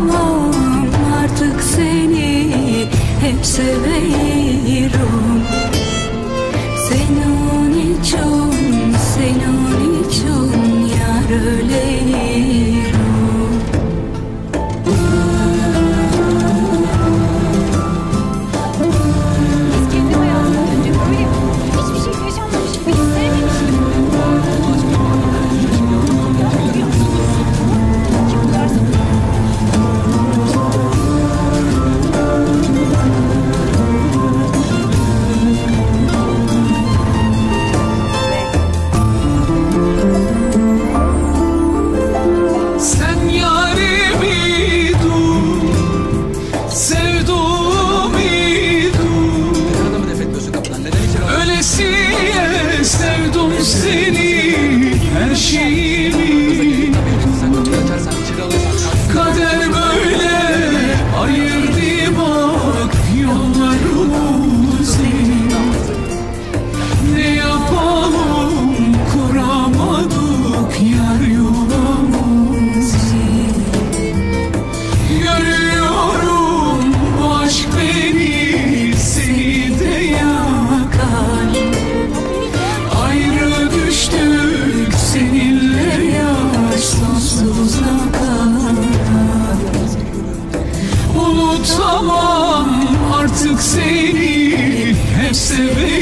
unutamam artık seni, hep severim. Senin için yar öleyim. Sevdim seni, her şeyimi. Kader böyle ayırdı bak yollarımızı. Ne yapalım, kuramadık yar yuvamızı. Görüyorum bu aşk beni, seni de yakar. Seninle yaş sonsuza kadar. Unutamam artık seni, hep severim.